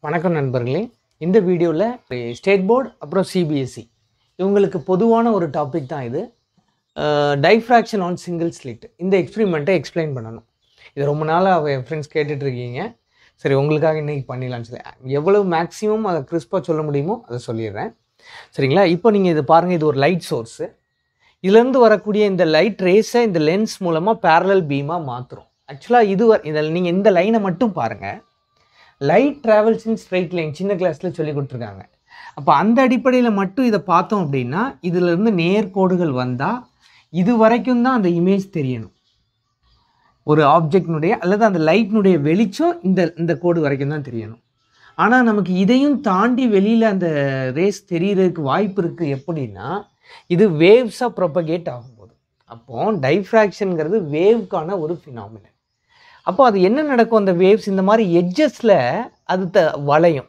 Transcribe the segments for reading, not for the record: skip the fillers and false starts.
வணக்கம் நண்பர்களே. இந்த வீடியோவில் ஸ்டேட் போர்டு அப்புறம் சிபிஎஸ்சி இவங்களுக்கு பொதுவான ஒரு டாபிக் தான் இது. டைஃப்ராக்ஷன் ஆன் சிங்கிள் ஸ்லிட் இந்த எக்ஸ்பிரிமெண்ட்டை எக்ஸ்பிளைன் பண்ணணும். இது ரொம்ப நாளாக என் ஃப்ரெண்ட்ஸ் கேட்டுட்ருக்கீங்க. சரி, உங்களுக்காக இன்றைக்கி பண்ணிடலான்னு சொல்லி எவ்வளோ மேக்ஸிமம் அதை கிறிஸ்பாக சொல்ல முடியுமோ அதை சொல்லிடுறேன். சரிங்களா? இப்போ நீங்கள் இது பாருங்கள், இது ஒரு லைட் சோர்ஸு. இதுலேருந்து வரக்கூடிய இந்த லைட் ரேஸை இந்த லென்ஸ் மூலமாக பேரலல் பீமாக மாற்றுறோம். ஆக்சுவலாக இதில் நீங்கள் இந்த லைனை மட்டும் பாருங்கள். Light travels in straight line சின்ன கிளாஸில் சொல்லி கொடுத்துருக்காங்க. அப்போ அந்த அடிப்படையில் மட்டும் இதை பார்த்தோம் அப்படின்னா, இதிலிருந்து நேர்கோடுகள் வந்தால் இது வரைக்கும் தான் அந்த இமேஜ் தெரியணும். ஒரு ஆப்ஜெக்டினுடைய அல்லது அந்த லைட்னுடைய வெளிச்சம் இந்த கோடு வரைக்கும் தான் தெரியணும். ஆனால் நமக்கு இதையும் தாண்டி வெளியில் அந்த ரேஸ் தெரிகிறதுக்கு வாய்ப்பு இருக்குது. எப்படின்னா, இது வேவ்ஸாக ப்ரொபகேட் ஆகும்போது. அப்போது டைஃப்ராக்ஷனுங்கிறது வேவ்க்கான ஒரு ஃபினாமினன். அப்போ அது என்ன நடக்கும்? அந்த வேவ்ஸ் இந்த மாதிரி எட்ஜஸில் அது வளையும்.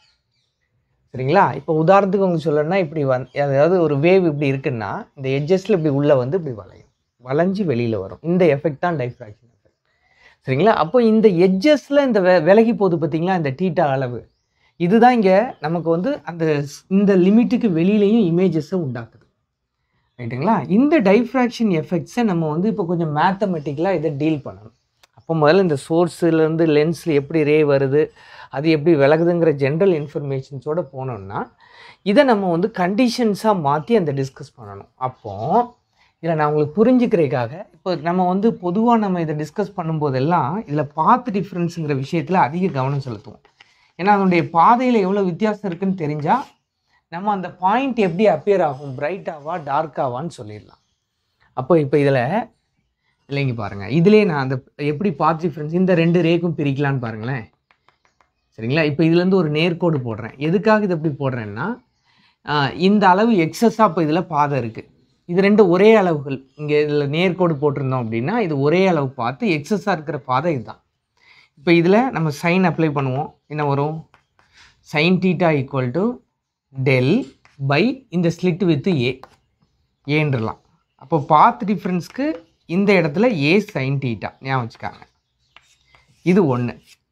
சரிங்களா? இப்போ உதாரணத்துக்கு உங்களுக்கு சொல்லணும்னா, இப்படி அதாவது ஒரு வேவ் இப்படி இருக்குன்னா இந்த எட்ஜஸில் இப்படி உள்ளே வந்து இப்படி வளையும், வளைஞ்சி வெளியில் வரும். இந்த எஃபெக்ட் தான் டைஃப்ராக்ஷன் எஃபெக்ட். சரிங்களா? அப்போ இந்த எட்ஜஸில் இந்த விலகி போகுது பார்த்தீங்களா, இந்த தீட்டா அளவு, இதுதான் இங்கே நமக்கு வந்து இந்த லிமிட்டுக்கு வெளியிலையும் இமேஜஸை உண்டாக்குது. ரைட்டுங்களா? இந்த டைஃப்ராக்ஷன் எஃபெக்ட்ஸை நம்ம வந்து இப்போ கொஞ்சம் மேத்தமெட்டிக்கலாக இதை டீல் பண்ணணும். அப்போ முதல்ல இந்த சோர்ஸுலேருந்து லென்ஸில் எப்படி ரே வருது, அது எப்படி விலகுதுங்கிற ஜென்ரல் இன்ஃபர்மேஷன்ஸோடு போனோம்னா, இதை நம்ம வந்து கண்டிஷன்ஸாக மாற்றி அந்த டிஸ்கஸ் பண்ணணும். அப்போது இதில் நான் உங்களுக்கு புரிஞ்சுக்கிறதுக்காக இப்போ நம்ம வந்து பொதுவாக நம்ம இதை டிஸ்கஸ் பண்ணும்போதெல்லாம் இதில் பாத் டிஃப்ரென்ஸுங்கிற விஷயத்தில் அதிக கவனம் செலுத்துவோம். ஏன்னா அதனுடைய பாதையில் எவ்வளோ வித்தியாசம் இருக்குதுன்னு தெரிஞ்சால் நம்ம அந்த பாயிண்ட் எப்படி அப்பியர் ஆகும், பிரைட்டாவா டார்க்காவான்னு சொல்லிடலாம். அப்போ இப்போ இதில் இல்லைங்க பாருங்கள், இதிலே நான் அந்த எப்படி பாத் டிஃப்ரென்ஸ் இந்த ரெண்டு ரேக்கும் பிரிக்கலான்னு பாருங்களேன். சரிங்களா? இப்போ இதுலேருந்து ஒரு நேர்கோடு போடுறேன். எதுக்காக இது எப்படி போடுறேன்னா, இந்த அளவு எக்ஸஸாக இப்போ இதில் பாதை இருக்குது. இது ரெண்டு ஒரே அளவுகள். இங்கே இதில் நேர்கோடு போட்டிருந்தோம் அப்படின்னா இது ஒரே அளவு பார்த்து எக்ஸஸாக இருக்கிற பாதை இதுதான். இப்போ இதில் நம்ம சைன் அப்ளை பண்ணுவோம். என்ன வரும்? Sine theta equal to del by இந்த ஸ்லிட் வித்து ஏன்றலாம். அப்போ பாத் டிஃப்ரென்ஸ்க்கு இந்த இடத்துல ஏ சைன் தீட்டா ஞாபகம் வச்சுக்காங்க. இது ஒன்று.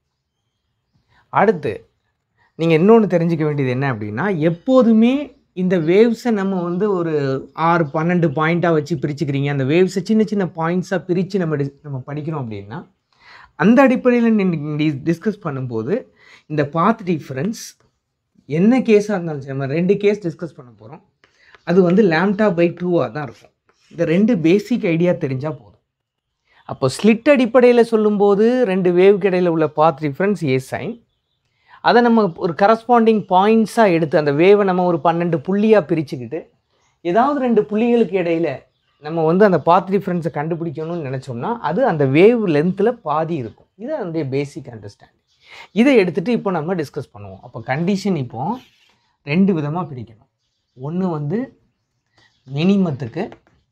அடுத்து நீங்கள் இன்னொன்று தெரிஞ்சிக்க வேண்டியது என்ன அப்படின்னா, எப்போதுமே இந்த வேவ்ஸை நம்ம வந்து ஒரு 6-12 பாயிண்ட்டாக வச்சு பிரிச்சுக்கிறீங்க. அந்த வேவ்ஸை சின்ன சின்ன பாயிண்ட்ஸாக பிரித்து நம்ம படிக்கிறோம் அப்படின்னா, அந்த அடிப்படையில் நீங்கள் டிஸ்கஸ் பண்ணும்போது இந்த பாத் டிஃப்ரென்ஸ் என்ன கேஸாக இருந்தாலும் சரி, நம்ம 2 கேஸ் டிஸ்கஸ் பண்ண போகிறோம். அது வந்து λ/2 தான் இருக்கும். இந்த 2 பேசிக் ஐடியா தெரிஞ்சால் போதும். அப்போ ஸ்லிட் அடிப்படையில் சொல்லும்போது 2 வேவ்க்கு இடையில் உள்ள பாத் டிஃப்ரென்ஸ் ஏ சைன், அதை நம்ம ஒரு கரஸ்பாண்டிங் பாயிண்ட்ஸாக எடுத்து அந்த வேவை நம்ம ஒரு 12 புள்ளியாக பிரிச்சுக்கிட்டு ஏதாவது 2 புள்ளிகளுக்கு இடையில் நம்ம வந்து அந்த பாத் டிஃப்ரென்ஸை கண்டுபிடிக்கணும்னு நினச்சோம்னா அது அந்த வேவ் லென்த்தில் பாதி இருக்கும். இது அதனுடைய பேசிக் அண்டர்ஸ்டாண்டிங். இதை எடுத்துகிட்டு இப்போ நம்ம டிஸ்கஸ் பண்ணுவோம். அப்போ கண்டிஷன் இப்போது 2 விதமாக பிரிக்கணும். ஒன்று வந்து மினிமத்துக்கு,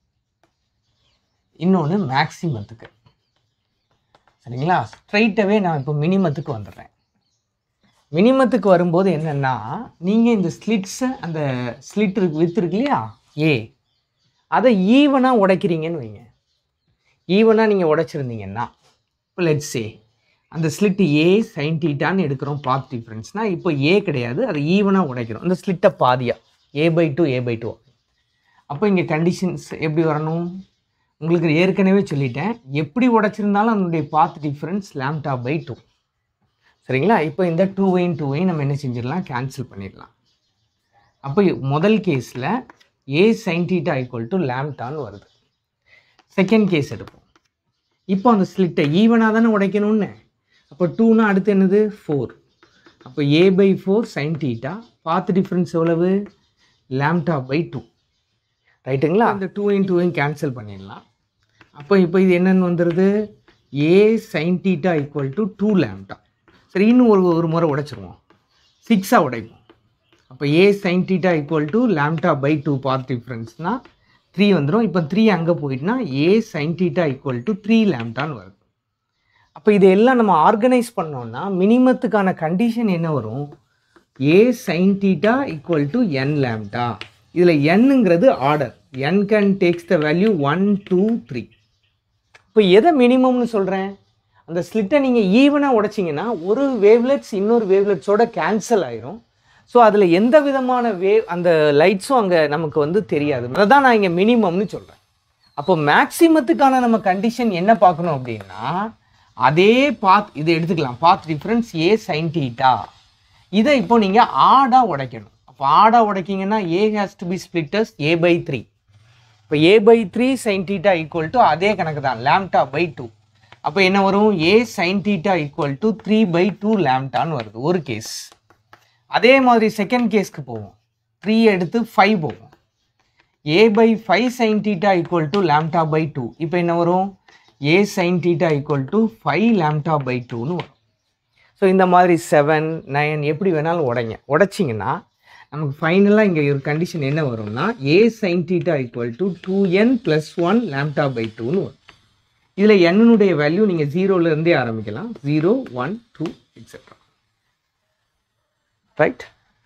இன்னொன்று மேக்ஸிமத்துக்கு. சரிங்களா? ஸ்ட்ரைட்டாகவே நான் இப்போ மினிமத்துக்கு வந்துடுறேன். மினிமத்துக்கு வரும்போது என்னென்னா, நீங்கள் இந்த ஸ்லிட்ஸை அந்த ஸ்லிட் இருக்கு இல்லையா ஏ, அதை ஈவனாக உடைக்கிறீங்கன்னு வைங்க. ஈவனாக நீங்கள் உடைச்சிருந்தீங்கன்னா, இப்போ லெட்ஸ் சே அந்த ஸ்லிட் ஏ சைன் தீட்டான்னு எடுக்கிறோம் பாத் டிஃப்ரென்ஸ்னால், இப்போ ஏ கிடையாது, அதை ஈவனாக உடைக்கிறோம். இந்த ஸ்லிட்டை பாதியாக a/2 அப்போ இங்கே கண்டிஷன்ஸ் எப்படி வரணும்? உங்களுக்கு ஏற்கனவே சொல்லிட்டேன், எப்படி உடைச்சிருந்தாலும் அதனுடைய பாத் டிஃப்ரென்ஸ் λ/2. சரிங்களா? இப்போ இந்த 2 நம்ம என்ன செஞ்சிடலாம்? கேன்சல் பண்ணிடலாம். அப்போ முதல் கேஸில் a sine theta equal to லாம்டான்னு வருது. செகண்ட் கேஸ் எடுப்போம். இப்போ அந்த ஸ்லிட்டை ஈவனாக தானே உடைக்கணும்னு. அப்போ 2னா அடுத்து என்னது? 4. அப்போ a/4 சைன் தீட்டா, பாத் டிஃப்ரென்ஸ் எவ்வளவு? λ/2. ரைட்டுங்களா? இந்த 2 கேன்சல் பண்ணிடலாம். அப்போ இப்போ இது என்னென்னு வந்துடுது? A sine theta equal to 2λ. சரி, இன்னும் ஒரு முறை உடைச்சிருவோம். 6ஆக உடைப்போம். அப்போ a sine theta equal to λ/2 path டிஃப்ரென்ஸ்னால் 3 வந்துடும். இப்போ 3 அங்கே போயிட்டுனா a sine theta equal to 3λன்னு வருது. அப்போ இதையெல்லாம் நம்ம ஆர்கனைஸ் பண்ணோம்னா மினிமத்துக்கான கண்டிஷன் என்ன வரும்? A sine theta equal to nλ. இதில் என்னங்கிறது order. n can takes the value 1, 2, 3. இப்போ எதை மினிமம்னு சொல்கிறேன்? அந்த ஸ்லிட்டை நீங்கள் ஈவனாக உடைச்சிங்கன்னா ஒரு வேவ்லெட்ஸ் இன்னொரு வேவ்லெட்ஸோட கேன்சல் ஆயிரும். ஸோ அதில் எந்த விதமான அந்த லைட்ஸும் அங்கே நமக்கு வந்து தெரியாது. அதை தான் நான் இங்கே மினிமம்னு சொல்கிறேன். அப்போ மேக்ஸிமத்துக்கான நம்ம கண்டிஷன் என்ன பார்க்கணும் அப்படின்னா, அதே பாத் இது எடுத்துக்கலாம், path difference a sine theta. இதை இப்போ நீங்கள் ஆடாக உடைக்கணும். அப்போ ஆடாக உடைக்கிங்கன்னா a has to be split as a/3. இப்போ a/3 sign theta equal to அதே கணக்கு தான் λ/2. அப்போ என்ன வரும், a sine theta equal to 3/2 லாம்டான்னு வருது ஒரு கேஸ். அதே மாதிரி செகண்ட் கேஸ்க்கு போவோம், 3 எடுத்து 5 போவோம். a/5 sin theta equal to λ/2. இப்போ என்ன வரும், a sin theta equal to 5 λ/2ன்னு வரும். ஸோ இந்த மாதிரி 7, 9 எப்படி வேணாலும் உடைச்சிங்கன்னா நமக்கு ஃபைனலாக இங்கே ஒரு கண்டிஷன் என்ன வரும்னா, a sin theta equal to 2n + 1 λ/2ன்னு வரும். இதில் n-னுடைய வேல்யூ நீங்கள் 0லேருந்தே ஆரம்பிக்கலாம், 0, 1, 2 எக்ஸெட்ரா. ரைட்.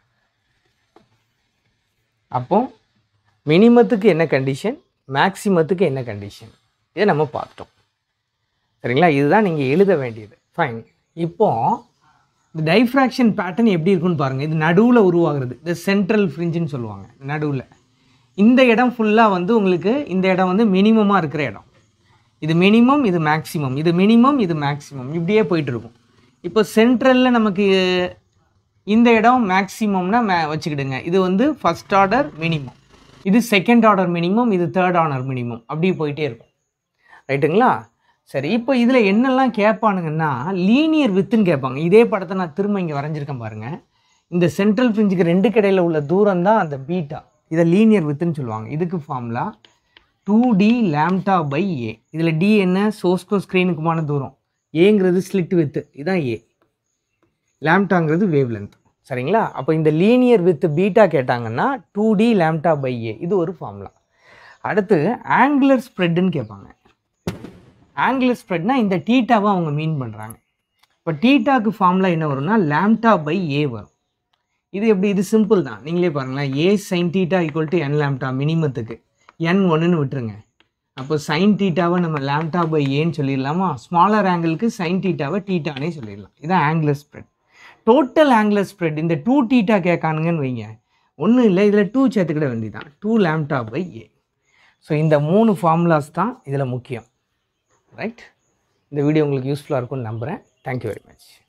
அப்போ மினிமத்துக்கு என்ன கண்டிஷன், மேக்ஸிமத்துக்கு என்ன கண்டிஷன், இதை நம்ம பார்த்தோம். சரிங்களா, இதுதான் நீங்கள் எழுத வேண்டியது. ஃபைன். இப்போ இந்த டைஃப்ராக்ஷன் பேட்டர்ன் எப்படி இருக்குன்னு பாருங்கள். இது நடுவில் உருவாகிறது, இந்த சென்ட்ரல் ஃப்ரிஞ்சுன்னு சொல்லுவாங்க. நடுவில் இந்த இடம் ஃபுல்லாக வந்து உங்களுக்கு இந்த இடம் வந்து மினிமமாக இருக்கிற இடம். இது மினிமம், இது மேக்ஸிமம், இது மினிமம், இது மேக்ஸிமம், இப்படியே போயிட்டுருக்கும். இப்போ சென்ட்ரலில் நமக்கு இந்த இடம் மேக்ஸிமம்னா வச்சுக்கிடுங்க. இது வந்து ஃபஸ்ட் ஆர்டர் மினிமம், இது செகண்ட் ஆர்டர் மினிமம், இது தேர்ட் ஆர்டர் மினிமம், அப்படியே போயிட்டே இருக்கும். ரைட்டுங்களா? சரி, இப்போ இதில் என்னெல்லாம் கேட்பானுங்கன்னா, லீனியர் வித்துன்னு கேட்பாங்க. இதே படத்தை நான் திரும்ப இங்கே வரைஞ்சிருக்கேன் பாருங்கள். இந்த சென்ட்ரல் ஃப்ரிஞ்சுக்கு ரெண்டு கடையில் உள்ள தூரம் தான் அந்த பீட்டா. இதை லீனியர் வித்துன்னு சொல்லுவாங்க. இதுக்கு ஃபார்முலா 2d λ/a. இதில் d என்ன, சோர்ஸ்க்கும் ஸ்க்ரீனுக்குமான தூரம், ஏங்கிறது ஸ்லிட் வித்து, இதுதான் a, லாம்டாங்கிறது வேவ் லென்த். சரிங்களா? அப்போ இந்த லீனியர் வித் பீட்டா கேட்டாங்கன்னா 2d λ/a, இது ஒரு ஃபார்முலா. அடுத்து ஆங்குலர் ஸ்ப்ரெட்டுன்னு கேட்பாங்க. ஆங்குலர் ஸ்ப்ரெட்னா இந்த டீட்டாவை அவங்க மீன் பண்ணுறாங்க. இப்போ டீட்டாக்கு ஃபார்முலா என்ன வரும்னா λ/a வரும். இது எப்படி, இது சிம்பிள் தான், நீங்களே பாருங்களேன். a sin θ equal to n λ மினிமத்துக்கு, n 1ன்னு விட்டுருங்க. அப்போ sin θவை நம்ம λ/aன்னு சொல்லிடலாமா? ஸ்மாலர் ஆங்கிளுக்கு sin θவை தீட்டானே சொல்லிடலாம். இதுதான் angular spread. Total angular spread இந்த 2θ கேட்கானுங்கன்னு வைங்க, ஒன்றும் இல்லை, இதில் 2 சேர்த்துக்கிட வேண்டியதான், 2 λ/a. ஸோ இந்த 3 ஃபார்முலாஸ் தான் இதில் முக்கியம். ரைட். இந்த வீடியோ உங்களுக்கு யூஸ்ஃபுல்லாக இருக்கும்னு நம்புகிறேன். Thank you very much.